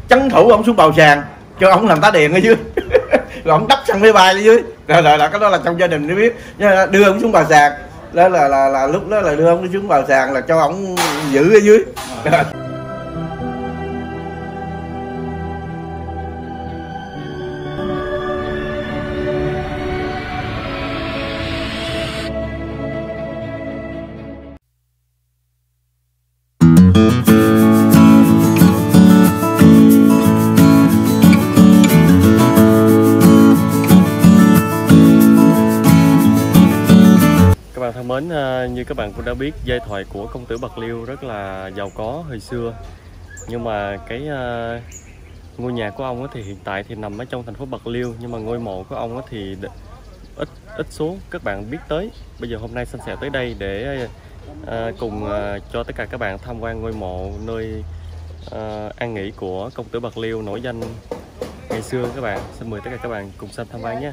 trấn thủ ông xuống bầu sàn cho ông làm tá điền ở dưới rồi ông đắp xăng máy bay ở dưới, rồi cái đó là trong gia đình nó biết. Đưa ông xuống bầu sàn đó là lúc đó là đưa ông xuống bầu sàn là cho ông giữ ở dưới. Các bạn thân mến, như các bạn cũng đã biết, giai thoại của công tử Bạc Liêu rất là giàu có hồi xưa. Nhưng mà cái ngôi nhà của ông thì hiện tại thì nằm ở trong thành phố Bạc Liêu, nhưng mà ngôi mộ của ông thì ít số các bạn biết tới. Bây giờ hôm nay Xanh sẽ tới đây để cùng cho tất cả các bạn tham quan ngôi mộ nơi an nghỉ của công tử Bạc Liêu nổi danh ngày xưa các bạn. Xin mời tất cả các bạn cùng Xanh tham quan nhé.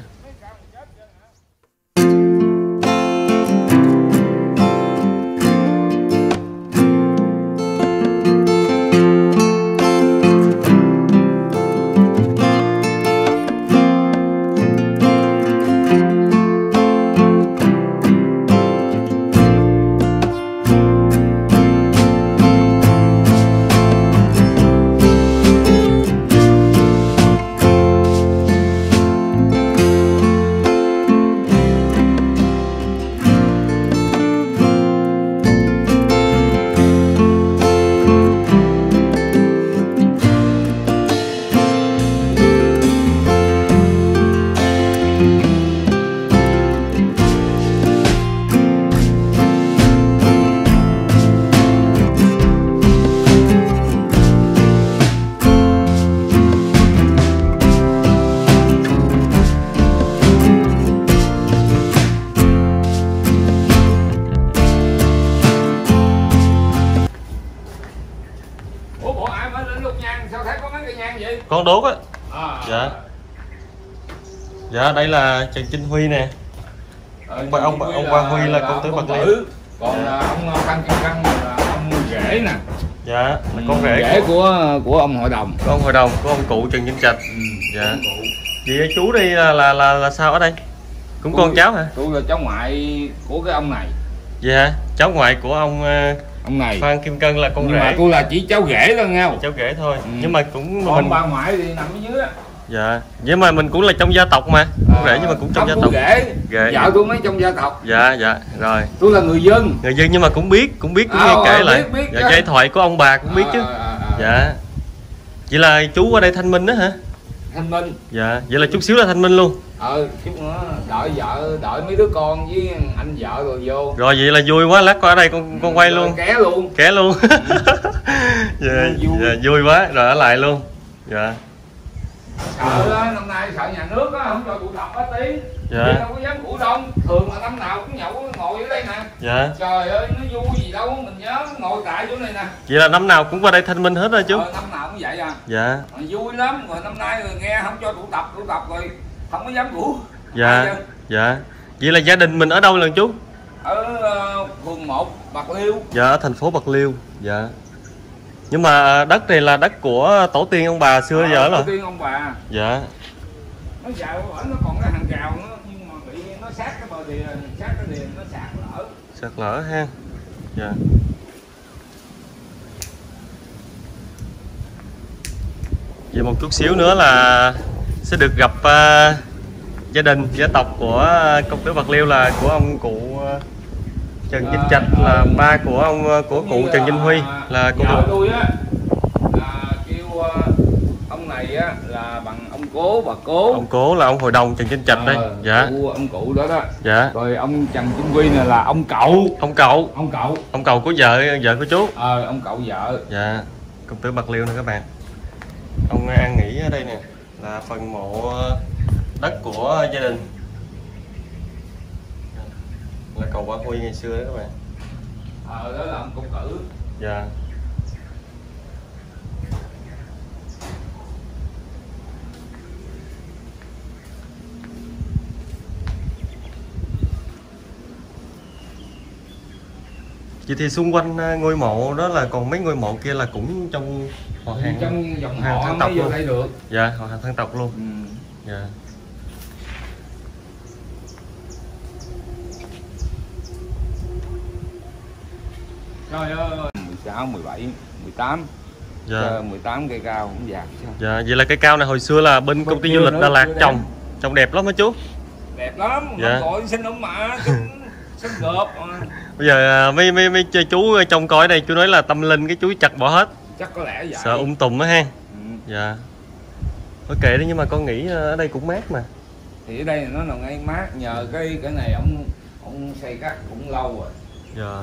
Con đốt á. Dạ. Dạ đây là Trần Chinh Huy nè. Ông Ba Huy là công tử Bạc Liêu. Còn ông Phan Kim Căng là ông rể nè. Dạ, là con rể của ông hội đồng. Của ông hội đồng, của ông cụ Trần Vĩnh Trạch. Dạ. Vậy chú đi là sao ở đây? Cũng con cháu hả? Tôi là cháu ngoại của cái ông này. Dạ, cháu ngoại của ông này. Phan Kim Cân là con rể. Nhưng mà tôi là chỉ cháu rể thôi nghe. Cháu rể thôi. Nhưng mà cũng còn mình bà ngoại thì nằm ở dưới á. Dạ, nhưng mà mình cũng là trong gia tộc mà. Con rể nhưng mà cũng trong gia tộc. Rể. Vợ tôi mới trong gia tộc. Dạ, dạ, rồi. Tôi là người dân. Người dân nhưng mà cũng biết cũng nghe kể lại. Biết, dạ, giai thoại của ông bà cũng biết chứ. Dạ. Vậy là chú qua đây thanh minh đó hả? Thanh minh. Dạ, vậy là chút xíu là thanh minh luôn. Chút nữa đợi vợ, đợi mấy đứa con với anh vợ rồi vô. Rồi vậy là vui quá, lát qua ở đây con quay luôn. Ké luôn. Dạ, vui quá, rồi ở lại luôn. Dạ. Sợ năm nay sợ nhà nước á không cho tụ tập á tí. Dạ. Đâu có dám ngủ đông, thường là năm nào cũng nhậu ngồi ở đây nè. Dạ. Trời ơi nó vui gì đâu, mình nhớ ngồi tại chỗ này nè. Vậy là năm nào cũng qua đây thanh minh hết rồi chú. Năm nào cũng vậy à. Dạ. Vui lắm, rồi năm nay rồi nghe không cho tụ tập rồi không có dám ngủ. Dạ. Dạ. Vậy là gia đình mình ở đâu lần chú? Ở phường 1 Bạc Liêu. Dạ, ở thành phố Bạc Liêu. Dạ. Nhưng mà đất này là đất của tổ tiên ông bà xưa giờ rồi. Tổ tiên ông bà. Dạ. Nó dạo nó còn cái hàng rào nữa nhưng mà bị nó sát cái bờ đìa, sát cái đìa nó sạt lở. Sạt lở ha. Dạ. Vậy một chút xíu nữa là sẽ được gặp gia đình gia tộc của công tử Bạc Liêu là của ông cụ Trần Vĩnh Trạch, là ba của của cụ Trần Vinh Huy là công tử. Tôi á kêu ông này á là bằng ông cố bà cố. Ông cố là ông hội đồng Trần Vĩnh Trạch đây. Dạ. Ông cụ đó đó. Dạ. Rồi ông Trần Vinh Huy này là ông cậu. Ông cậu của vợ của chú. Ông cậu vợ. Dạ. Công tử Bạc Liêu nè các bạn. Ông an nghỉ ở đây nè, là phần mộ đất của gia đình, là cầu Ba Huy ngày xưa đó các bạn. Đó là ông công tử. Dạ. Vậy thì xung quanh ngôi mộ đó là còn mấy ngôi mộ kia là cũng trong Họ hàng trong dòng hàng họ thân tộc mới vô luôn. đây được. Dạ, họ hàng thân tộc luôn. Dạ. Trời ơi, 16, 17, 18. Dạ. 18 cây cao cũng già. Dạ, vậy là cây cao này hồi xưa là bên công ty du lịch Đà Lạt trồng đẹp lắm hả chú? Đẹp lắm, dạ. Gọi xin ông mà, xin gộp. Bây giờ mấy chú trông coi đây chú nói là tâm linh cái chú chặt bỏ hết. Chắc có lẽ vậy. Sợ tùm á ha. Dạ. Ok đấy, nhưng mà con nghĩ ở đây cũng mát mà. Thì ở đây nó là ngay mát, nhờ cái này ông xây cắt cũng lâu rồi. Dạ.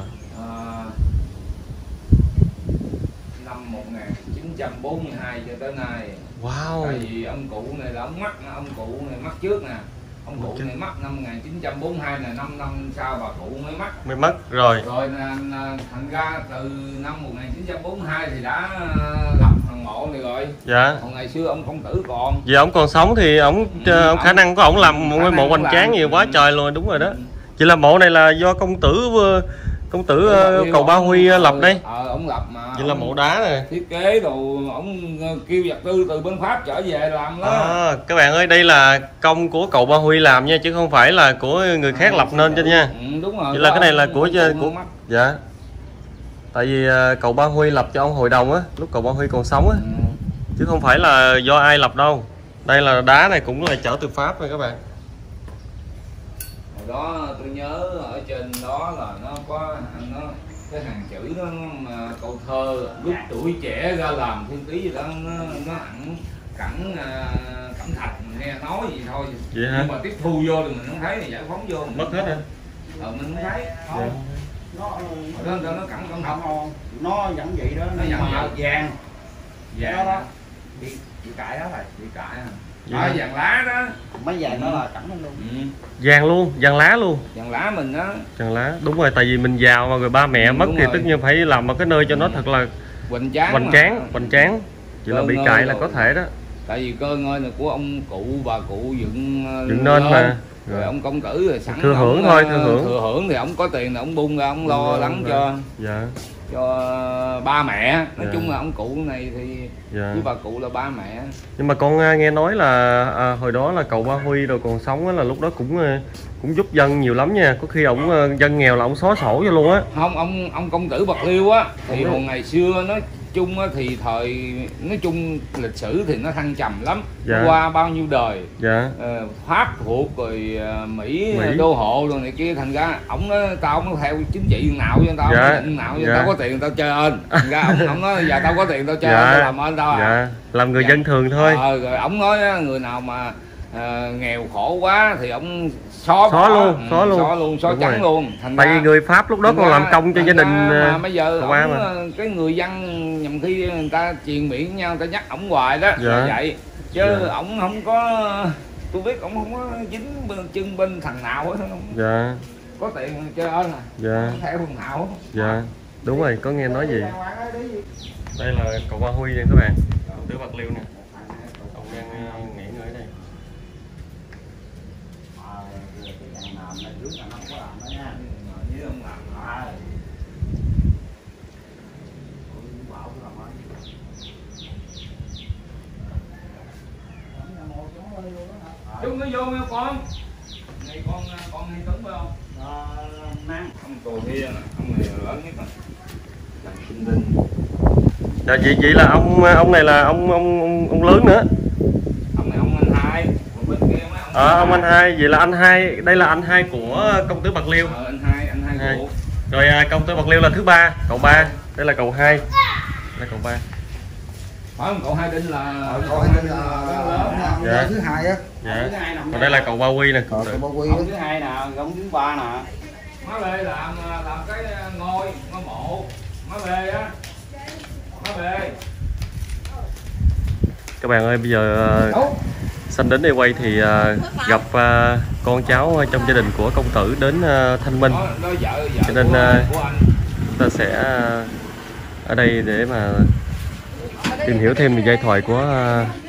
Năm 1942 cho tới nay. Wow. Tại vì ông cụ này là ông cụ này mắc trước nè. Ông cụ này mắc năm 1942 là 5 năm sau bà cụ mới mất rồi. Rồi thành ra từ năm 1942 thì đã lập thằng mộ này rồi. Dạ. Còn ngày xưa ông công tử còn. Vì ông còn sống thì ông khả năng của ông làm một ngôi mộ hoành tráng nhiều quá trời luôn, đúng rồi đó. Chỉ là mộ này là do công tử Cầu Ba Huy lập đây. Ông lập mà. Vậy là mộ đá này. Thiết kế đồ ông kêu vật tư từ bên Pháp trở về làm đó. Các bạn ơi, đây là công của Cầu Ba Huy làm nha, chứ không phải là của người khác lập nên cho nha. Đúng rồi. Vậy là cái này là của dạ. Tại vì Cầu Ba Huy lập cho ông Hội Đồng á, lúc Cầu Ba Huy còn sống á. Chứ không phải là do ai lập đâu. Đây là đá này cũng là chở từ Pháp rồi các bạn. Hồi đó tôi nhớ ở trên đó là nó có cái hàng chữ đó mà câu thơ lúc tuổi trẻ ra làm thiên tí gì đó nó cẩm thạch, mình nghe nói gì thôi. Vậy hả? Nhưng mà tiếp thu vô thì mình không thấy, thì giải phóng vô mình mất hết hả? Mình không thấy. Nó cẩm thạch nó vẫn vậy đó, nó mà vàng đó bị cãi đó rồi, bị cãi vàng lá đó, mấy vàng đó là cẩm luôn. Vàng luôn, vàng lá luôn. Vàng lá mình đó. Vàng lá, đúng rồi, tại vì mình giàu mà người ba mẹ mất thì tất nhiên phải làm một cái nơi cho nó thật là hoành tráng. Chỉ là bị cãi là có thể đó. Tại vì cơ ngơi này của ông cụ bà cụ dựng nên mà. Rồi ông công tử rồi sẵn thừa hưởng thôi, thừa hưởng thì ông có tiền là ông bung ra ông lo lắng cho. Dạ. Cho ba mẹ, nói chung là ông cụ này thì với bà cụ là ba mẹ. Nhưng mà con nghe nói là hồi đó là Cầu Ba Huy rồi còn sống á, là lúc đó cũng giúp dân nhiều lắm nha, có khi ổng dân nghèo là ổng xóa sổ cho luôn á. Không, ông công tử Bạc Liêu á thì hồi ngày xưa nói chung á thì nói chung lịch sử thì nó thăng trầm lắm. Qua bao nhiêu đời. Pháp thuộc rồi Mỹ đô hộ rồi này kia, thành ra ổng nói tao không theo chính trị nào cho tao, nào cho tao có tiền tao chơi ơn. Thành ra ổng nói giờ tao có tiền tao chơi tao làm ơn tao làm người dân thường thôi. Rồi ổng nói người nào mà nghèo khổ quá thì ổng xóa trắng luôn. Tại vì người Pháp lúc đó còn làm công cho gia đình mà bây giờ cái người dân nhầm khi người ta truyền miệng nhau, người ta nhắc ổng hoài đó là vậy, chứ ổng không có, tôi biết ổng không có dính chân bên thằng nào hết. Có tiền chơi ơn không theo thằng nào. Đúng rồi, có nghe nói gì. Đây là Cầu Ba Huy nha các bạn, công tử Bạc Liêu nè. Ông đang nghỉ ngơi ở đây. Chúng nó vô nha con. Này con hay Tuấn phải không? Mang. Ông Tù Hia nè, ông này là lớn nhất rồi. Đặng Sinh Đinh. Dạ vậy là ông này là ông lớn nữa. Ông này ông anh hai. Còn bên kia mấy ông anh hai, vậy là anh hai, đây là anh hai của công tử Bạc Liêu. Anh hai của. Rồi công tử Bạc Liêu là thứ ba, cậu ba. Đây là cậu hai. Đây cậu ba. Phải không? Cậu Hai Đinh là cậu Hai Đinh là thứ hai á. Còn đây là cậu Ba Huy nè. Cậu Ba Huy thứ hai nè, ông thứ ba nè. Má Bê làm cái ngôi mộ. Má Bê á. Má Bê. Các bạn ơi, bây giờ Xanh đến đây quay thì gặp con cháu trong gia đình của công tử đến Thanh Minh. Cho nên chúng ta sẽ ở đây để mà tìm hiểu thêm về giai thoại của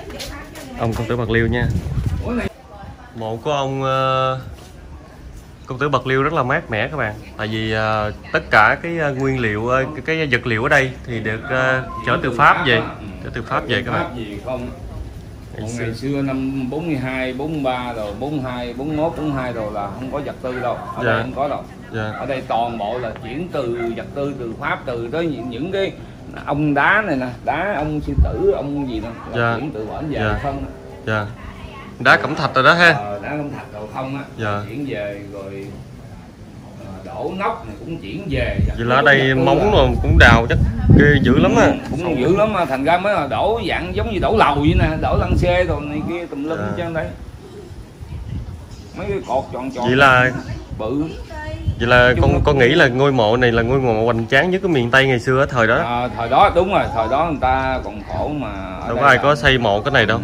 ông công tử Bạc Liêu nha. Mộ của ông Công tử Bạc Liêu rất là mát mẻ các bạn. Tại vì tất cả cái nguyên liệu, cái vật liệu ở đây thì được chở từ Pháp về. Chở từ Pháp về các bạn. Gì không? Ngày xưa năm 42, 43 rồi 42, 41, 42 rồi là không có vật tư đâu. Ở đây không có đâu. Ở đây toàn bộ là chuyển từ vật tư từ Pháp, từ tới những cái ông đá này nè, đá ông sư tử, ông gì đó là chuyển từ bển về không. Đá cẩm thạch rồi đó ha. Đá cẩm thạch rồi không á. Chuyển về rồi đổ nóc này cũng chuyển về. Vậy là ở đây móng rồi cũng đào chắc ghê dữ lắm á. Cũng dữ lắm, thành ra mới là đổ dạng giống như đổ lầu vậy nè, đổ lăng xê rồi này kia tùm lum trên đấy. Mấy cái cột tròn tròn. Vậy là bự. Vậy là con nghĩ là ngôi mộ này là ngôi mộ hoành tráng nhất của miền Tây ngày xưa ở thời đó. Thời đó đúng rồi, thời đó người ta còn khổ mà. Đâu có ai có xây mộ cái này đâu.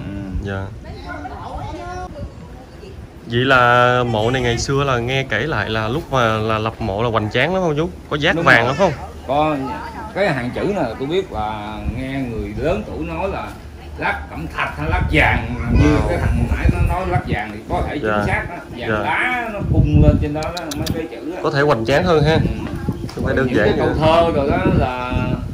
Vậy là mộ này ngày xưa là nghe kể lại là lúc mà là lập mộ là hoành tráng lắm không chú? Có giác vàng lắm không? Có cái hàng chữ này tôi biết là nghe người lớn tuổi nói là lát cẩm thạch hay lát vàng, như cái thằng nãy nó nói lát vàng thì có thể chính xác đó. Vàng đá nó bung lên trên đó, mấy cái chữ đó. Có thể hoành tráng hơn ha. Không phải đơn giản. Cái câu thơ rồi đó là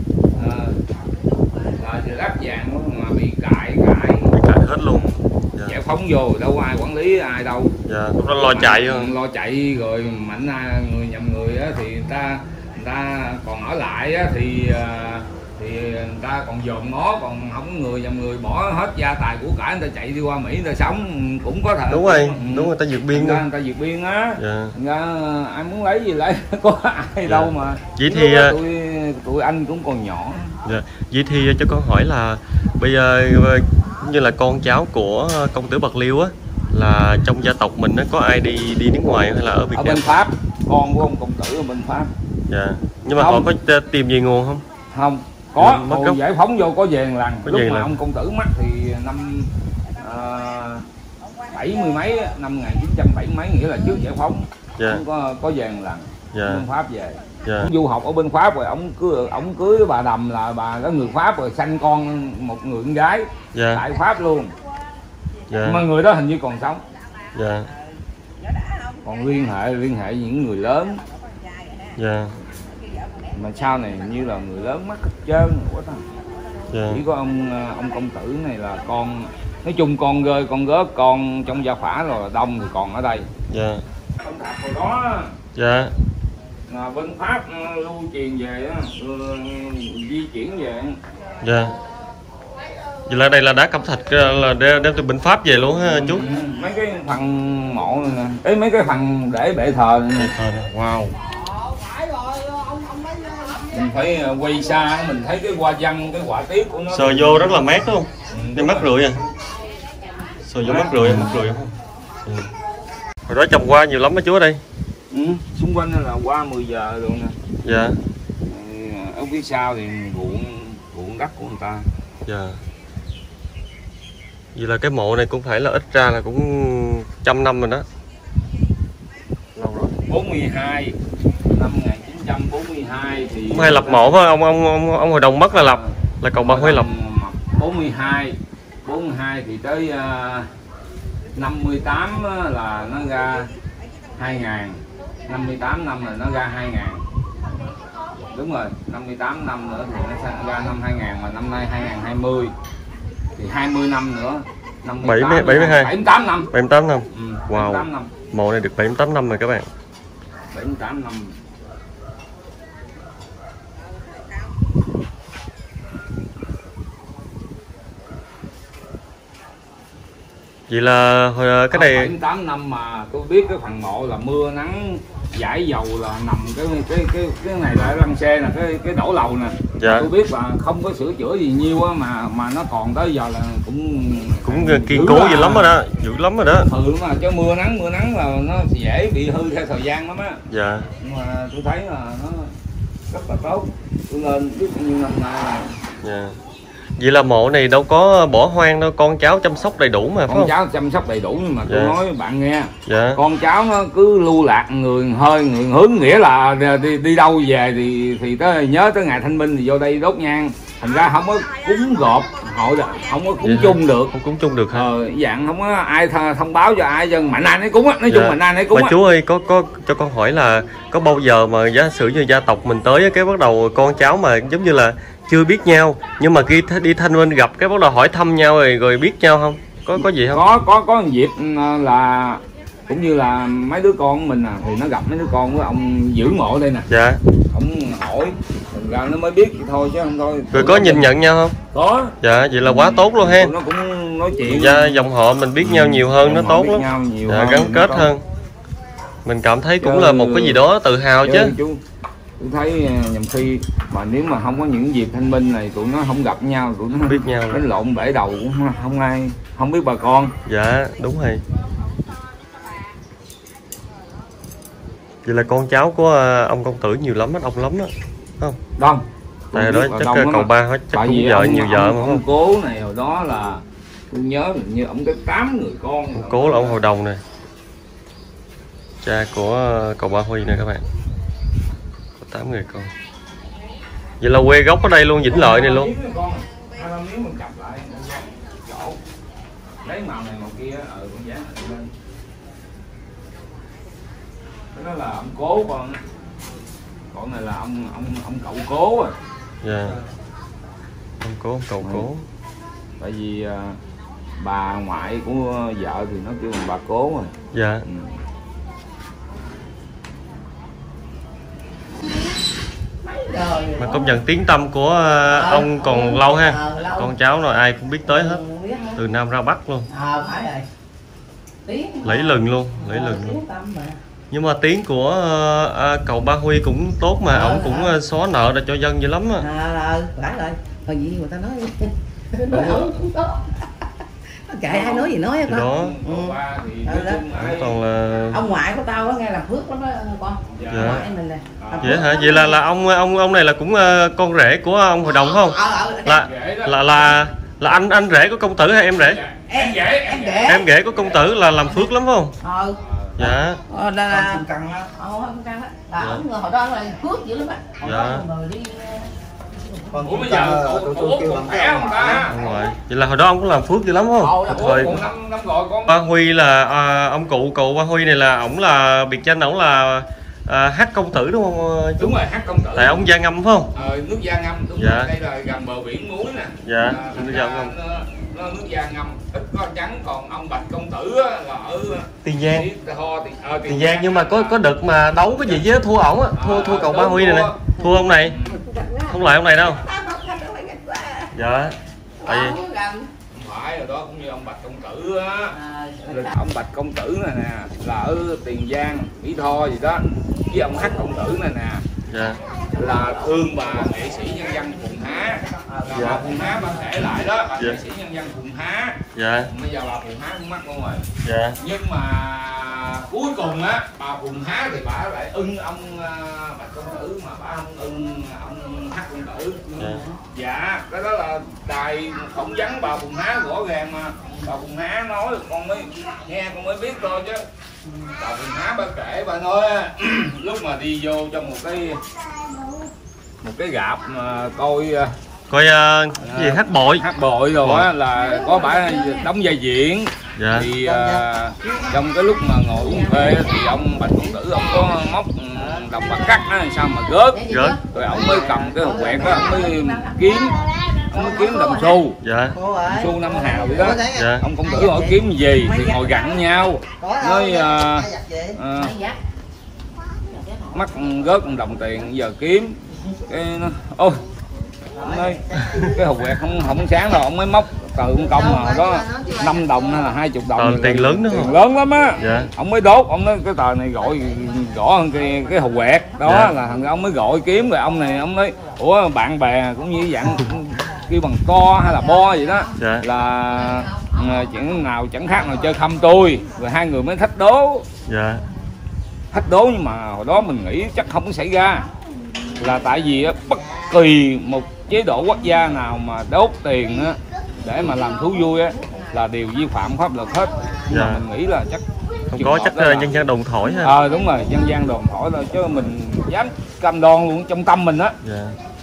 lát vàng mà bị cãi hết luôn. Giải phóng vô đâu ai quản lý ai đâu. Lúc đó lo chạy hơn. Lo chạy rồi mạnh người nhầm người á, thì người ta còn ở lại á, thì người ta còn dòm ngó, còn không người nhầm người bỏ hết gia tài của cải, người ta chạy đi qua Mỹ người ta sống cũng có thể. Đúng rồi, đúng rồi, ta vượt biên người ta vượt biên á. Ai muốn lấy gì lấy, có ai đâu mà. Vậy thì tụi anh cũng còn nhỏ. Vậy thì cho con hỏi là bây giờ như là con cháu của công tử Bạc Liêu á, là trong gia tộc mình có ai đi nước ngoài hay là ở Việt Nam? Ở bên Pháp, con của ông công tử ở bên Pháp. Nhưng mà họ có tìm về nguồn không? Không, có. Hồi giải phóng vô có về lần. Lúc mà ông công tử mất thì năm 70 mấy, năm 1970 mấy, nghĩa là trước giải phóng. Có về lần. Bên Pháp về. Ông du học ở bên Pháp rồi ông cưới bà Đầm là bà có người Pháp rồi, sanh con một người con gái tại Pháp luôn. Mà người đó hình như còn sống. Còn liên hệ những người lớn. Mà sau này như là người lớn mất hết trơn quá ta. Chỉ có ông công tử này là con, nói chung con rơi con gớt con trong gia phả rồi là đông thì còn ở đây. Ông thạch hồi đó là bên Pháp lưu truyền về á, di chuyển về. Vậy là đây là đá cẩm thạch là đem từ bên Pháp về luôn ha chú. Mấy cái phần mộ này nè, mấy cái phần để bệ thờ này. Wow. Mình phải quay xa mình thấy cái hoa văn, cái họa tiết của nó. Sờ vô rất là mát đúng không? Cái mắt rượi à. Sờ vô mắt rượi không? Hồi đó trồng hoa nhiều lắm đó chú ở đây. Xung quanh là qua 10 giờ rồi nè. Ở phía sau thì ruộng đất của người ta. Vậy là cái mộ này cũng phải là ít ra là cũng 100 năm rồi đó. Lâu rồi. 42 năm 1942 thì cũng hay lập mộ phải ông Hội Đồng mất là lập, là còn bà Huế lập. 42 thì tới 58 là nó ra 2000, 58 năm là nó ra 2000. Đúng rồi, 58 năm nữa thì nó sẽ ra năm 2000, mà năm nay 2020 thì 20 năm nữa. 78 năm. 78 năm. Wow. 78 năm. Mộ này được 78 năm rồi các bạn. 78 năm. Vậy là hồi cái này 78 năm mà tôi biết cái phần mộ là mưa nắng giải dầu là nằm cái này là lăng xe nè, cái đổ lầu nè. Tôi biết là không có sửa chữa gì nhiều á, mà nó còn tới giờ là cũng kiên cố gì lắm rồi đó, dữ lắm rồi đó. Mà chứ mưa nắng là nó dễ bị hư theo thời gian lắm á. Nhưng mà tôi thấy là nó rất là tốt. Tôi lên biết bao nhiêu năm nay rồi. Vậy là mộ này đâu có bỏ hoang đâu, con cháu chăm sóc đầy đủ mà phải không? Con cháu chăm sóc đầy đủ, nhưng mà tôi nói bạn nghe, con cháu nó cứ lưu lạc người hướng, nghĩa là đi đâu về thì tới nhớ tới ngày Thanh Minh thì vô đây đốt nhang thành ra không có cúng gộp hội, không có cúng chung được. Không cúng chung được hả? Dạng không có ai thông báo cho ai, dân mạnh ai nấy cúng á, nói chung mạnh ai nấy cúng. Mà chú ơi, có cho con hỏi là có bao giờ mà giả sử như gia tộc mình tới cái bắt đầu con cháu mà giống như là chưa biết nhau, nhưng mà khi đi thanh minh gặp cái bắt đầu hỏi thăm nhau rồi biết nhau không? Có gì không? Có một dịp là cũng như là mấy đứa con của mình thì nó gặp mấy đứa con của ông giữ mộ đây nè. Dạ. Ông hỏi ra nó mới biết vậy thôi chứ không thôi. Rồi có nhìn nhận nhau không? Có. Dạ, vậy là quá tốt luôn ha. Nó cũng nói chuyện. Dạ, dòng họ mình biết nhau nhiều hơn, nó tốt lắm. Dạ, gắn kết hơn. Mình cảm thấy cũng là một cái gì đó tự hào chứ. Tôi thấy nhầm khi mà nếu mà không có những dịp thanh minh này, tụi nó không gặp nhau, tụi nó không biết nhau, đánh lộn bể đầu cũng không ai không biết bà con. Dạ, đúng rồi. Vậy là con cháu của ông công tử nhiều lắm đó, đông lắm đó, không? Đông. Tại đó chắc cậu ba chắc cũng vợ nhiều vợ mà. Ông Cố này hồi đó là tôi nhớ như ông có 8 người con. Ông Cố là ông Hội Đồng nè, cha của cậu Ba Huy nè các bạn, có 8 người con. Vậy là quê gốc ở đây luôn, Vĩnh Lợi này luôn. Lấy màu này màu kia con dán lên. Đó là ông Cố, còn này là ông cậu Cố à. Dạ. Ông Cố, ông cậu Cố. Tại vì bà ngoại của vợ thì nó kêu bằng bà Cố rồi. Dạ. Mà công nhận tiếng tăm của ông còn lâu ha. Con cháu rồi ai cũng biết tới hết, từ Nam ra Bắc luôn. Lẫy lừng luôn, lẫy lừng luôn. Nhưng mà tiếng của cậu Ba Huy cũng tốt mà, ổng cũng xóa nợ ra cho dân dữ lắm á. Phải rồi, còn gì người ta nói nói ổng cũng tốt. Kệ ai nói gì nói á con. Đó. Còn là ông ngoại của tao á nghe làm phước lắm đó con. Dạ. Ngoại mình nè. Vậy hả? Vậy là ông này là cũng con rể của ông Hội Đồng không? Là anh rể của công tử hay em rể? Em rể của công tử là làm phước lắm phải không? Dạ. Là không căng đó. Là ổng hồi đó là phước dữ lắm á. Dạ. Ủa bây giờ tôi kêu bằng khỏe không ta? Vậy là hồi đó ông cũng làm phước dữ lắm không? Thời năm rồi con. Ba Huy là ông cụ cậu Ba Huy này là ổng là biệt danh ổng là hát công tử đúng không? Đúng rồi, hát công tử. Tại ông Gia Ngâm phải không? Nước Gia Ngâm, đúng dạ. Rồi. Đây là gần bờ biển Muối nè. Dạ, nước Gia Ngâm. Nó nước Gia Ngâm, ít có trắng, còn ông Bạch công tử là ở Tiền Giang. Tiền Giang, nhưng mà có đợt mà đấu cái gì với thua ổng á, thua cậu Ba Huy này nè. Thua ông này. Không lại ông này đâu. Dạ. Tại vì không phải rồi đó, cũng như ông Bạch công tử á. Ông Bạch công tử này nè là ở Tiền Giang, Mỹ Tho gì đó. Với ông Hát công tử này nè. dạ. Là thương bà nghệ sĩ nhân dân Phùng Há. Dạ. Bà Phùng Há bà kể lại đó, bà nghệ sĩ nhân dân Phùng Há. Dạ. Bây giờ bà Phùng Há cũng mắc luôn rồi. Dạ. Nhưng mà cuối cùng á, bà Phùng Há thì bà lại ưng ông Bạch công tử mà bà không ưng ông Hát công tử. Dạ, cái đó là đài phỏng vấn bà Phùng Há rõ ràng mà. Bà Phùng Há nói là con mới nghe, con mới biết thôi chứ. Bà Phùng Há bà kể, bà nói lúc mà đi vô trong một cái rạp mà coi gì hát bội rồi á, là có bả đóng vai diễn. Dạ. Thì trong cái lúc mà ngồi uống phê thì ông Bạch công tử ông có móc đồng bạc cắt á, sao mà gớt rồi ông mới cầm cái hộp quẹt đó, ông mới kiếm đồng xu. Dạ. Xu 5 hào vậy đó. Dạ. Ông công tử hỏi kiếm gì thì ngồi gặn nhau, nói mắc gớt đồng tiền giờ kiếm cái nó ôi ông ơi, cái hộp quẹt không sáng đâu, ông mới móc từ ông công mà đó 5 đồng hay là 20 đồng. Tiền lớn đó, tiền lớn lắm á. Dạ. Ông mới đốt, ông nói cái tờ này gõ hơn cái hộp quẹt đó. Dạ. Là thằng ông mới gọi kiếm rồi ông này ông nói ủa bạn bè cũng như dạng kêu bằng to hay là bo vậy đó. Dạ. Là chuyện nào chẳng khác nào chơi khăm tôi, rồi hai người mới thách đố. Dạ. Thách đố nhưng mà hồi đó mình nghĩ chắc không có xảy ra, là tại vì bất kỳ một chế độ quốc gia nào mà đốt tiền á, để mà làm thú vui á, là đều vi phạm pháp luật hết. Nhưng mà mình nghĩ là chắc không có, chắc dân gian đồn thổi ha. Đúng rồi, dân gian đồn thổi thôi, chứ mình dám cam đoan luôn trong tâm mình á. Dạ.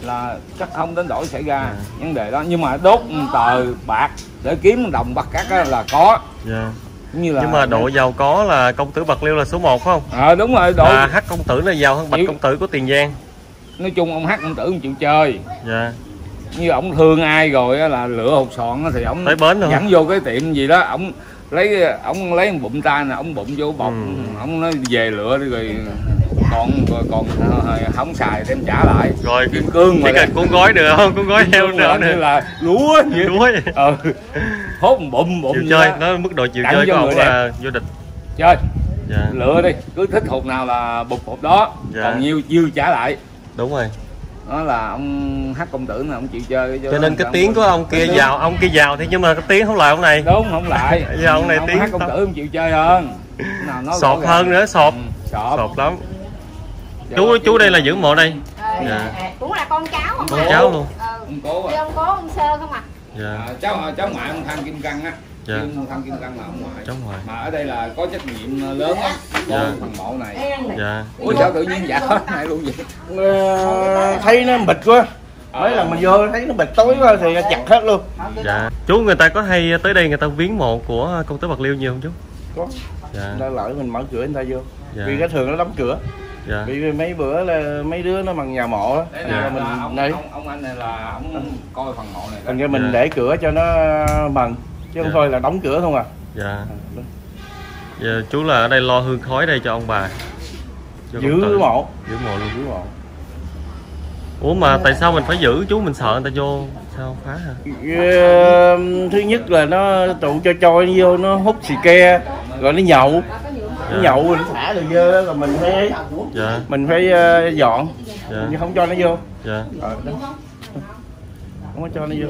là chắc không đến đổi xảy ra vấn đề đó, nhưng mà đốt tờ bạc để kiếm đồng bắt cát là có. Như là nhưng mà độ giàu có là công tử Bạc Liêu là số 1 phải không? Đúng rồi. Độ H công tử là giàu hơn Bạch công tử của Tiền Giang. Nói chung ông H công tử không chịu chơi. Như ổng thương ai rồi là lựa hột sòn thì ổng tới bến dẫn vô cái tiệm gì đó, ổng lấy một bụm tay nè, ổng bụm vô bọc, ổng nói về lựa đi rồi còn không xài đem trả lại. Rồi kim cương cái cuốn gói được không? Cuốn gói heo nữa như là lúa vậy. Hốt bụm chịu chơi, nó mức độ chịu chơi của ổng là vô địch. Chơi. Lựa đi, cứ thích hột nào là bụp hột đó, còn nhiêu dư trả lại. Đúng rồi. Đó là ông H công tử là ông chịu chơi. Cho nên cái tiếng của ông kia giàu thì nhưng mà cái tiếng không lại ông này. Đúng, không lại. Giờ ông này tiếng H công tử không chịu chơi hơn. Sọt hơn nữa, sọt lắm. Chú đây là dưỡng mộ đây. Cũng là con cháu không? Con cháu luôn. Ông cố ông Sơ không à? Cháu ngoại ông Phan Kim Căng á. Ông Phan Kim Căng là ông ngoại. Mà ở đây là có trách nhiệm lớn á. Phần mộ này. Ủa sao tự nhiên dạ này luôn vậy? Thấy nó bịch quá. Mấy lần mình vô thấy nó bịch tối quá thì chặt hết luôn. Chú người ta có hay tới đây người ta viếng mộ của công tử Bạc Liêu nhiều không chú? Có. Đã lỡ mình mở cửa người ta vô. Vì cái thường nó đóng cửa. Vì mấy bữa là mấy đứa nó bằng nhà mộ đó. Mình ông anh này là ông coi phần mộ này. Thành ra mình để cửa cho nó bằng chứ không thôi là đóng cửa không à. Giờ chú là ở đây lo hương khói đây cho ông bà. Giữ mộ. Giữ mộ luôn. Ủa mà tại sao mình phải giữ chú, mình sợ người ta vô sao phá hả? Thứ nhất là nó tụ cho trôi vô, nó hút xì ke rồi nó nhậu. Nó nhậu mình thả được dơ rồi mình phải dọn. Nhưng không cho nó vô. Không có cho nó vô.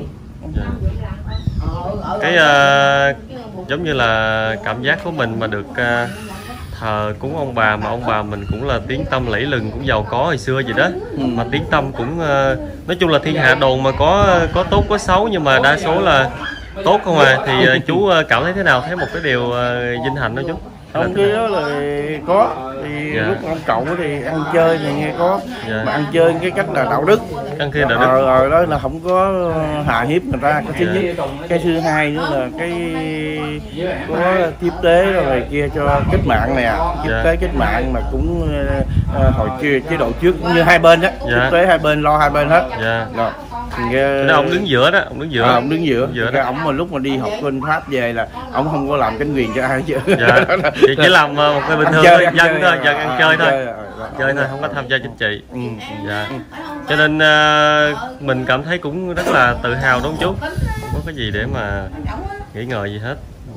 Cái giống như là cảm giác của mình mà được thờ cúng ông bà, mà ông bà mình cũng là tiếng tăm lẫy lừng, cũng giàu có hồi xưa vậy đó. Mà tiếng tăm cũng nói chung là thiên hạ đồn mà có tốt có xấu, nhưng mà đa số là tốt không à. Thì chú cảm thấy thế nào, thấy một cái điều vinh hạnh đó chú? Ông kia đó là có thì lúc ông cậu thì ăn chơi thì nghe có mà ăn chơi cái cách là đạo đức, ăn kia đạo đức đó là không có hạ hiếp người ta, cái thứ nhất. Cái thứ hai nữa là cái có tiếp tế rồi kia cho cách mạng nè, tiếp tế cách mạng mà cũng hồi chế độ trước cũng như hai bên á, tiếp tế hai bên, lo hai bên hết. Đó, ông đứng giữa đó, ông đứng giữa. Ông đứng giữa. Ông mà lúc mà đi học bên Pháp về là ông không có làm cánh quyền cho ai chứ. Chỉ làm một cái bình thường thôi, dân thôi, dân ăn chơi thôi. Chơi thôi, không có tham gia chính trị. Cho nên mình cảm thấy cũng rất là tự hào đúng không chú? Không có cái gì để mà nghĩ ngợi gì hết.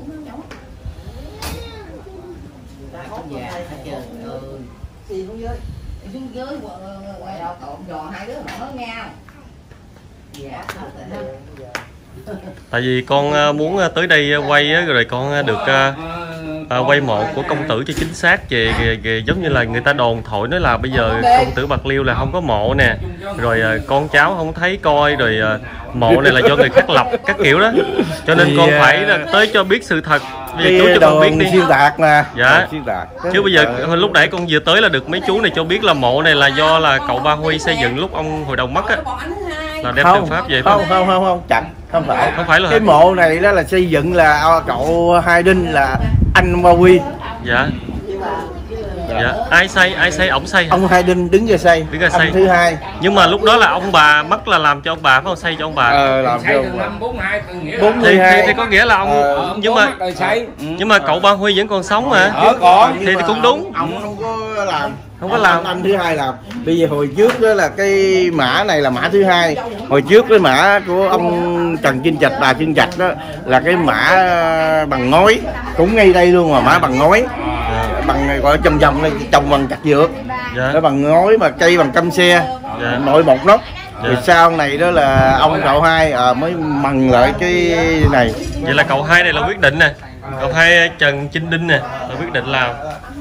Tại vì con muốn tới đây quay rồi con được quay mộ của công tử cho chính xác về giống như là người ta đồn thổi nói là bây giờ công tử Bạc Liêu là không có mộ nè, rồi con cháu không thấy coi, rồi mộ này là do người khác lập các kiểu đó, cho nên con phải là tới cho biết sự thật. Bây giờ chú cho con biết đi. Xuyên tạc mà. Chứ bây giờ lúc nãy con vừa tới là được mấy chú này cho biết là mộ này là do là cậu Ba Huy xây dựng lúc ông hồi đầu mất á, là đem từ Pháp về. Không chặt, không phải là cái mộ này đó là xây dựng là cậu Hai Đinh là anh Ba Huy. Ai xây ổng xây hả? Ông Hai Đinh đứng ra xây. Ông thứ hai. Nhưng mà lúc đó là ông bà mất là làm cho ông bà phải không, xây cho ông bà. Làm cho ông bà. 42 thì có nghĩa là ông nhưng mà cậu Ba Huy vẫn còn sống mà. Còn thì cũng đúng. Ông không có làm. Anh thứ hai làm. Bây giờ hồi trước đó là cái mã này là mã thứ hai. Hồi trước cái mã của ông Trần Trinh Trạch, bà Trinh Trạch đó là cái mã bằng ngói, cũng ngay đây luôn mà, mã bằng ngói. Bằng gọi trồng trồng bằng chặt dược. Nó bằng ngói mà cây bằng căm xe. Nội một nóc. Rồi sau này đó là ông cậu Hai mới mần lại cái này. Vậy là cậu Hai này là quyết định nè. Cậu Hai Trần Trinh Đinh nè là quyết định làm.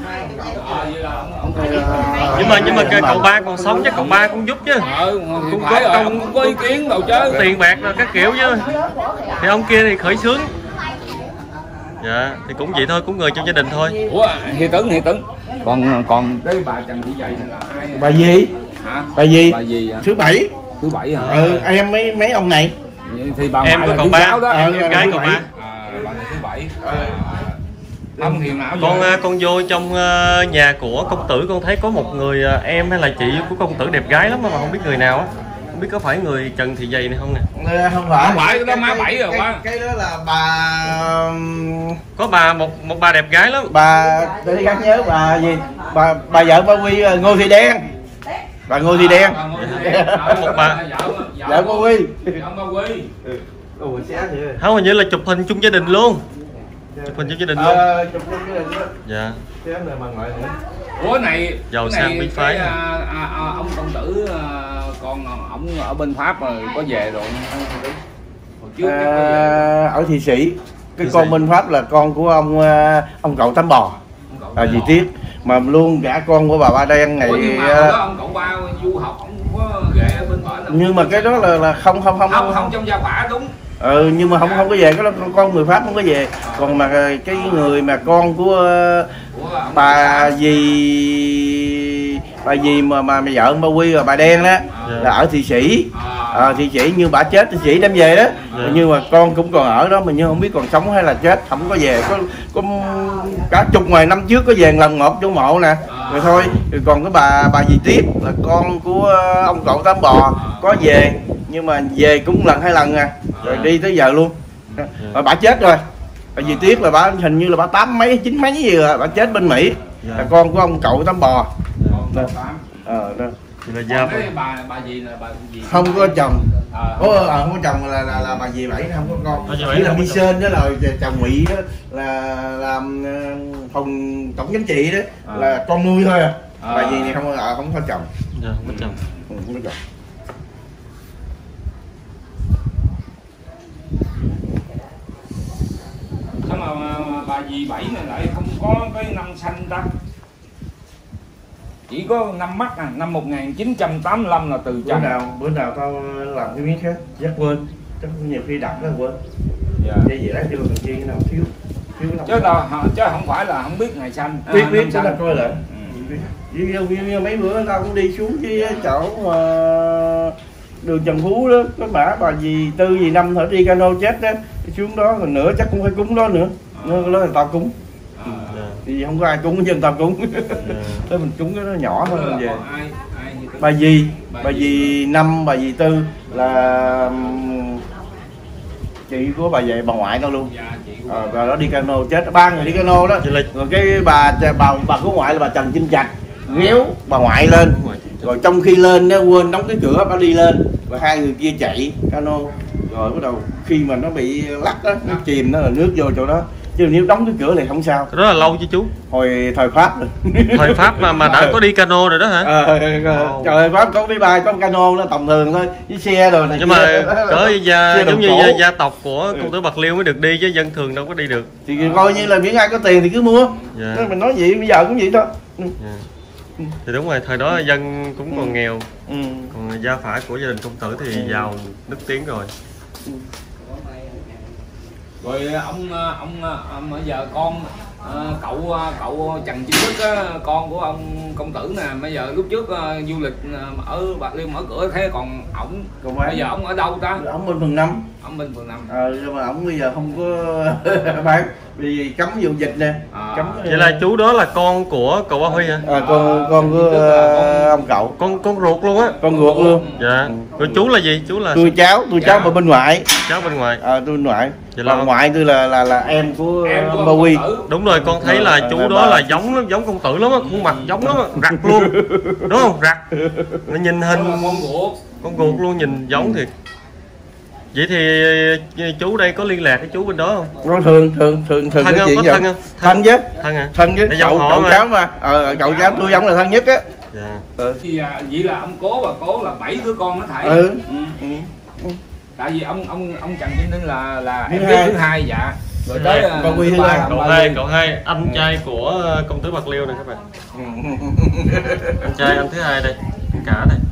Nhưng mà cậu Ba còn sống chắc cậu Ba cũng giúp chứ. Cũng có công, cũng có ý kiến đâu chứ. Tiền bạc rồi các kiểu chứ. Thì ông kia thì khởi xướng. Thì cũng vậy thôi, cũng người trong gia đình thôi. Ủa, Hi Tấn. Còn cái bà Trần Thị Dày là ai? Bà gì? Hả? Bà gì? Bà gì? Thứ bảy. thứ 7 hả? Em mấy ông này thì bà em ngoại có là còn thứ ba, 6 đó, em gái còn ba. bà là thứ 7. Ông thì nào Con vô trong nhà của công tử con thấy có một người em hay là chị của công tử đẹp gái lắm mà không biết người nào á, không biết có phải người Trần Thị Dày này không nè? không phải, cái đó má 7 rồi quá. Cái đó là bà, có bà một bà đẹp gái lắm. Bà tôi gắn nhớ bà gì, bà vợ ba Quy, Ngô Thị Đen, bà Ngô Thị Đen, một bà vợ ba Quy. Không, hình như là chụp hình chung gia đình luôn. Chụp hình chung gia đình luôn. Chụp chung gia đình luôn. Dạ. Cái này bà ngoại nữa. Ủa này giàu sang bí phái. Ông công tử con ổng ở bên Pháp rồi có về rồi. Hồi trước ở Thị Sĩ. Cái con bên Pháp là con của ông cậu Tám Bò. Dì Tiết. Mà luôn cả con của bà Ba Đen này. Ủa nhưng mà đó ông cậu ba du học ông có về bên bển. Nhưng mà cái đó là không trong gia phả đúng. Nhưng mà không có về, cái đó con người Pháp không có về. Còn mà cái người mà con của bà dì mà vợ ông Ba Quy và bà Đen đó là ở Thị Sĩ. Thị Sĩ như bà chết Thị Sĩ đem về đó. Nhưng mà con cũng còn ở đó mà nhưng không biết còn sống hay là chết, không có về. Có cả chục ngoài năm trước có về lần một chỗ mộ nè rồi thôi. Rồi còn cái bà dì Tiếp là con của ông cậu Tám Bò có về nhưng mà về cũng lần 2 lần à, rồi đi tới giờ luôn. Mà bà chết rồi. Bà dì Tiếc là bà hình như là bà 8 mấy 9 mấy gì rồi, bà chết bên Mỹ. Là con của ông cậu Tám Bò. Đó. Là gia bà gì là bà gì không có chồng. Không có chồng là bà dì Bảy không có con. Chỉ là đi sên đó là chồng Mỹ đó là làm phòng tổng giám trị đó là con nuôi thôi à. Bà dì này không có chồng. Dạ, không có chồng. Không có chồng. Sao mà bà dì Bảy này lại không có cái năm sanh ta? Chỉ có năm Mắc à, năm 1985 là từ Bữa nào tao làm cái miếng khác, chắc quên. Chắc nhiều khi đặt nó quên. Vậy vậy lát chưa cần chi cái nào thiếu chứ không phải là không biết ngày sanh. Biết sẽ là coi lại. Như mấy bữa tao cũng đi xuống cái chỗ đường Trần Phú đó, có bà dì Tư dì Năm thở đi cano chết đó, xuống đó còn nữa chắc cũng phải cúng đó nữa. Nó là tao cúng. Thì không có ai cúng chứ tao cúng. Thế mình cúng cái nó nhỏ thôi mình về. Bà dì Năm, bà dì Tư là chị của bà về bà ngoại tao luôn. Bà đó đi cano chết, 3 người đi cano đó. Rồi cái bà của ngoại là bà Trần Chinh Trạch ghéo bà ngoại lên. Rồi trong khi lên nó quên đóng cái cửa, bà đi lên và 2 người kia chạy cano. Rồi bắt đầu khi mà nó bị lắc đó, nó chìm nó là nước vô chỗ đó. Chứ nếu đóng cái cửa thì không sao. Rất là lâu chứ chú. Hồi thời Pháp rồi. Thời Pháp mà đã có đi cano rồi đó hả? Trời, Pháp có máy bay, có cano nó tầm thường thôi, với xe rồi này. Nhưng mà cỡ giống như gia tộc của công tử Bạc Liêu mới được đi chứ dân thường đâu có đi được. Thì coi như là miễn ai có tiền thì cứ mua. Mình nói vậy bây giờ cũng vậy thôi. Thì đúng rồi, thời đó dân cũng còn nghèo. Còn gia phả của gia đình công tử thì giàu nức tiếng rồi. Rồi ông bây giờ con cậu Trần Chính Đức á, con của ông công tử nè, bây giờ lúc trước du lịch ở Bạc Liêu mở cửa thế còn ổng bây giờ ổng ở đâu ta? Ổng bên phường 5. Ông bên phường 5. Nhưng mà ổng bây giờ không có bán vì cấm vụ dịch nè. Vậy là chú đó là con của cậu Ba Huy hả? Con của ông cậu. Con ruột luôn á. Con ruột luôn. Dạ. Rồi chú là gì? Chú là tôi cháu ở bên ngoại. Cháu bên ngoài. Tôi bên ngoại. Vậy là ngoại tôi là em của Ba Huy. Đúng rồi, con thấy là chú đó là giống công tử lắm á, khuôn mặt giống lắm á, rặt luôn. Đúng không? Rặt. Nó nhìn hình con ruột luôn, nhìn giống thiệt. Vậy thì chú đây có liên lạc với chú bên đó không? Nó thường thân không? Có thân không? Thân chứ. Thân à? Thân chứ. Cậu cháu mà. Cậu cháu tôi giống là thân nhất á. Dạ. Thì vậy là ông cố và cố là 7 đứa con nó thảy. Tại vì ông Trần Chính Đức là em biết thứ 2 dạ. Rồi tới cậu hai anh trai của công tử Bạc Liêu này các bạn. Anh trai anh thứ 2 đây, cả đây.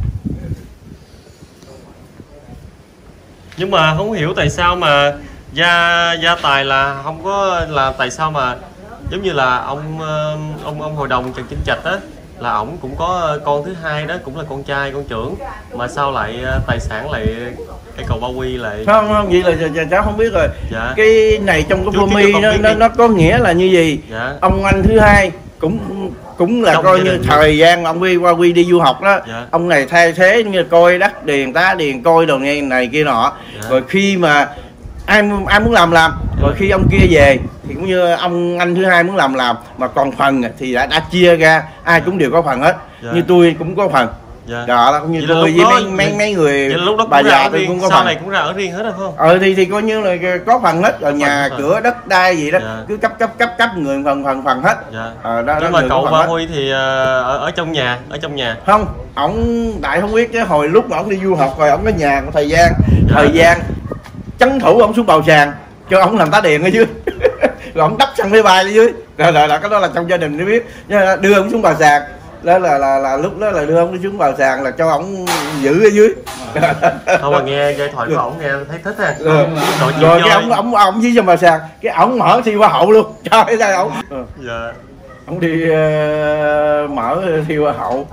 Nhưng mà không hiểu tại sao mà gia tài là không có, là tại sao mà giống như là ông hội đồng Trần Chính Trạch á là ổng cũng có con thứ hai đó, cũng là con trai, con trưởng, mà sao lại tài sản lại cây cầu Ba Quy lại không vậy là cháu không biết rồi. Dạ. Cái này trong cái mi nó có nghĩa là như gì? Dạ. Ông anh thứ hai cũng là trong coi như thời gian ông Qua Quy đi du học đó. Dạ. Ông này thay thế như coi đất điền tá điền coi đồ nghe này kia nọ. Dạ. Rồi khi mà ai muốn làm rồi khi ông kia về thì cũng như ông anh thứ hai muốn làm mà còn phần thì đã chia ra, ai cũng đều có phần hết. Dạ. Như tôi cũng có phần. Dạ. Đó là cũng như tôi với mấy người lúc đó bà già tôi cũng có sau phần. Này cũng ra ở riêng hết rồi phải không? Thì coi như là có phần hết rồi, nhà cửa đất đai gì đó. Dạ. Cứ cấp người phần hết. Dạ. Đó, nhưng mà cậu Ba Huy thì ở trong nhà không, ổng đại không biết cái hồi lúc mà ổng đi du học rồi ổng có nhà có thời gian trấn thủ ổng xuống bầu sàn cho ổng làm tá điền ở dưới rồi ổng đắp xăng máy bay ở dưới rồi cái đó là trong gia đình mới biết, đưa ổng xuống bầu sàn đó là lúc đó là đưa ông đi xuống vào sàn là cho ổng giữ ở dưới. Không mà nghe giai thoại của ổng nghe thấy thích ha. Rồi cái ổng dưới vào sàn cái ổng mở thi hoa hậu luôn, trời ơi ổng. Dạ. Ổng đi mở thi hoa hậu.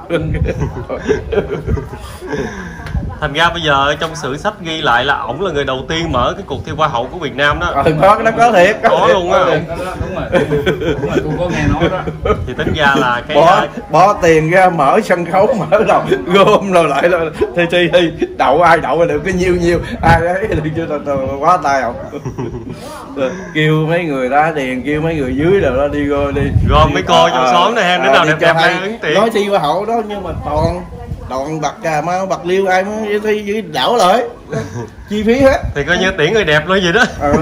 Thành ra bây giờ trong sử sách ghi lại là ổng là người đầu tiên mở cái cuộc thi hoa hậu của Việt Nam đó. Nó có thiệt, có luôn á. Đúng rồi, tôi có nghe nói đó. Thì tính ra là cái bỏ tiền ra mở sân khấu, mở đầu gom rồi lại là thi đậu ai đậu được cái nhiêu ai đấy được chưa quá tay không. Kêu mấy người đá điền, kêu mấy người dưới rồi đó đi gom mấy cô trong xóm này ha, đứa nào đẹp hay ứng tiền. Nói thi hoa hậu đó nhưng mà toàn Cà Mau, Bạc Liêu ai mới thi dưới đảo lại chi phí hết thì coi như tuyển người đẹp luôn vậy đó.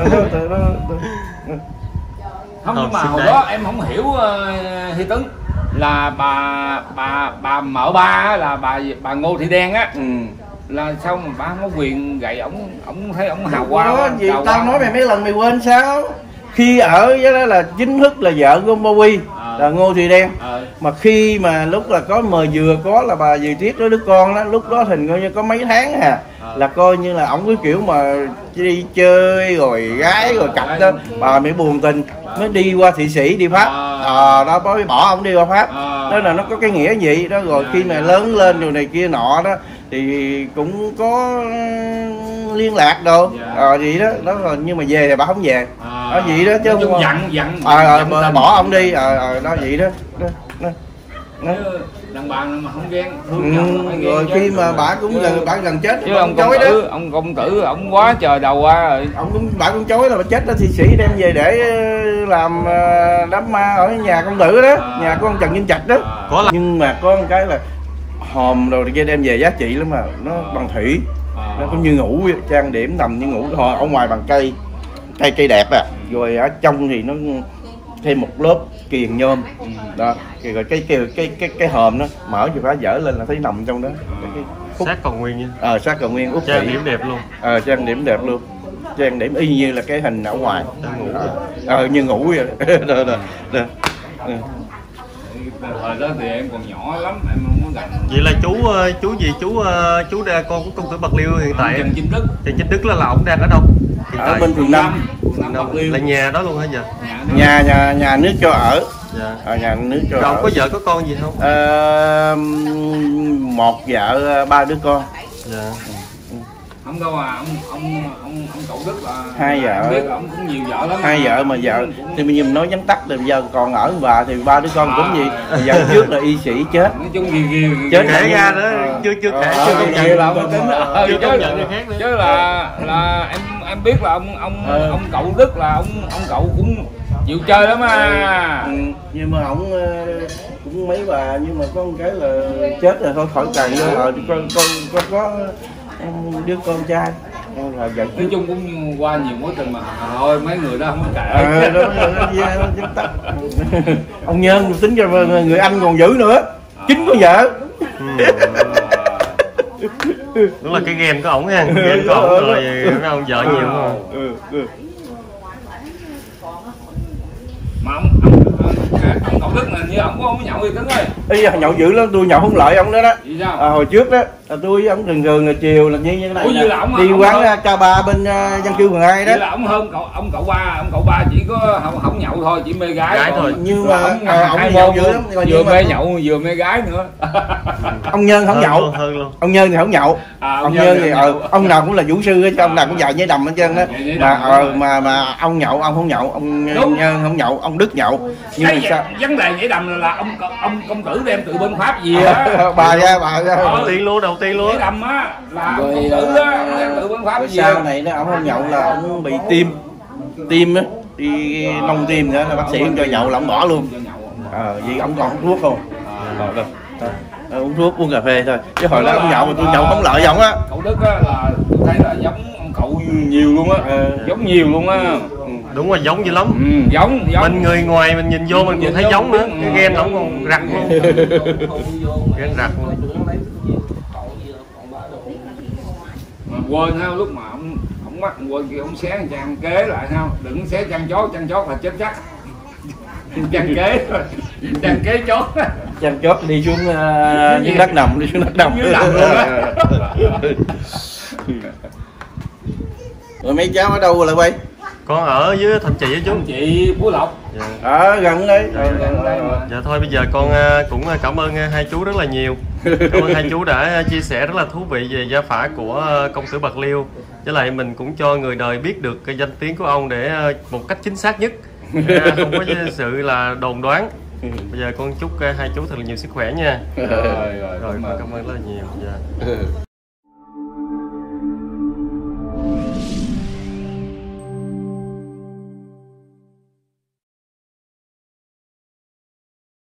Không, nhưng mà hồi đó em không hiểu Hi Tấn là bà mở ba là bà Ngô Thị Đen á. Là sao mà bà không có quyền gậy ổng thấy ổng hào quang gì tao nói mày mấy lần mày quên sao? Khi ở với đó là chính thức là vợ của ông Ba Huy là Ngô Thị Đen. Mà khi mà lúc là có mời vừa có là bà dì Tiết đó đứa con đó, lúc đó thì coi như có mấy tháng là coi như là ổng cái kiểu mà đi chơi rồi gái rồi cặp đó, bà mới buồn tình mới đi qua Thụy Sĩ đi Pháp. Đó mới bỏ ổng đi qua Pháp. Đó là nó có cái nghĩa gì đó. Rồi khi mà lớn lên rồi này kia nọ đó thì cũng có liên lạc đâu gì đó rồi, nhưng mà về thì bà không về đó gì đó chứ không dặn bỏ ông đi đó vậy đó. Đàn bà mà không ghen rồi khi mà bà gần chết chứ ông chối đó, ông công tử ông quá trời đầu qua rồi bà cũng chối là bà chết đó, Thụy Sĩ đem về để làm đám ma ở nhà công tử đó, nhà của ông Trần Vinh Trạch đó. Nhưng mà có một cái là hòm rồi kia đem về giá trị lắm mà nó bằng thủy, nó cũng như ngủ trang điểm nằm như ngủ ở ngoài bằng cây đẹp rồi ở trong thì nó thêm một lớp kiềng nhôm đó, rồi cái hòm nó mở thì phải dở lên là thấy nằm trong đó. Xác còn nguyên nha. Xác còn nguyên, trang điểm đẹp luôn. Trang điểm đẹp luôn, trang điểm y như là cái hình ở ngoài như ngủ vậy. Thời đó thì em còn nhỏ lắm, em không có gần. Vậy là chú gì chú con của công tử Bạc Liêu hiện tại Trần Chính Đức. Trần Chính Đức là ổng đang ở đâu? Ở bên Phường 5 là nhà đó luôn hả giờ? Nhà nước cho ở. Dạ. Nhà nước cho rồi ở. Ông có vợ có con gì không? Một vợ ba đứa con. Dạ. Không đâu ông cậu Đức là hai vợ, biết ông cũng nhiều vợ lắm. Hai vợ mà vợ thì bây giờ mình nói vắn tắt thì bây giờ còn ở bà thì ba đứa con cũng gì. Vợ trước là y sĩ chết. Nói chung gì chết kể ra đó chưa kể chưa công nhận là ông tính chưa công nhận người khác nữa. Chứ là em biết là ông cậu Đức là ông cậu cũng chịu chơi lắm nhưng mà ổng cũng mấy bà, nhưng mà có một cái là chết rồi thôi khỏi cần nữa. Con có đứa con trai là giận. Nói chung cũng qua nhiều mối tình mà thôi mấy người đó không có kể. Ông Nhân tính cho người anh còn giữ nữa, 9 con vợ. Đúng là cái ghen của ổng ha, ghen của ổng rồi ông vợ nhiều không? Mà ông cậu Đức là như ổng có nhậu gì Tấn ơi. Nhậu dữ lắm, tôi nhậu không lợi ông đó đó. Vì sao? Hồi trước đó Tôi với ông thường là chiều là như thế này. Ủa, như là đi quán K3 bên dân cư phường 2 đó. Vậy là ông hơn ông cậu ba chỉ có không nhậu thôi, chỉ mê gái thôi. Nhưng mà ông nhậu dữ lắm, vừa mê nhậu vừa mê gái nữa. Ông Nhân không nhậu. Ông Nhân thì không nhậu. Ông Nhân thì ông nào cũng là vũ sư chứ, ông nào cũng dạy nhảy đầm hết trơn đó. Mà ông nhậu, ông không nhậu, ông Nhân không nhậu, ông Đức nhậu. Nhưng mà sao vấn đề nhảy đầm là ông công tử đem từ bên Pháp gì á. bà ra đầu tiên luôn nhảy đầm á là công tử á đem từ bên Pháp gì. Sau này nó ông không nhậu là ông bị tim á, đi nông tim nữa, là bác sĩ không cho nhậu là ông bỏ luôn. Vì ông còn hút thuốc không? Uống thuốc uống cà phê thôi, chứ hồi đó ông nhậu mà tôi nhậu không lợi giọng á. Cậu Đức á là tôi thấy là giống ông cậu nhiều luôn á, giống nhiều luôn á. Đúng rồi, giống dữ lắm. Giống mình người ngoài mình nhìn vô mình còn thấy giống nữa, cái ghen ổng còn rặt luôn. Ghen rặt luôn. Mà quên ha, lúc mà ông mắc quên kêu ông xé chăn kế lại ha, đừng xé chăn chót là chết chắc. Chăn kế chót. Chăn chót đi xuống dưới đất nằm, đi xuống đất nằm. Rồi mấy cháu ở đâu rồi quay? Con ở dưới Thạnh Trị á chú. Chị Phú Lộc. Gần đây. Dạ thôi bây giờ con cũng cảm ơn hai chú rất là nhiều. Cảm ơn hai chú đã chia sẻ rất là thú vị về gia phả của công tử Bạc Liêu. Với lại mình cũng cho người đời biết được cái danh tiếng của ông để một cách chính xác nhất, không có sự là đồn đoán. Bây giờ con chúc hai chú thật là nhiều sức khỏe nha. Rồi con cảm ơn rất là nhiều. Dạ.